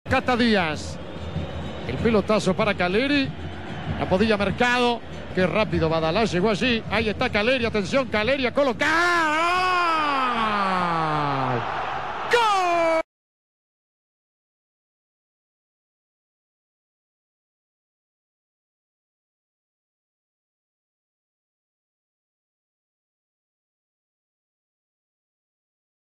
Cata Díaz. El pelotazo para Caleri. La podía Mercado. Qué rápido Badalá llegó allí. Ahí está Caleri. Atención, Caleri a colocar.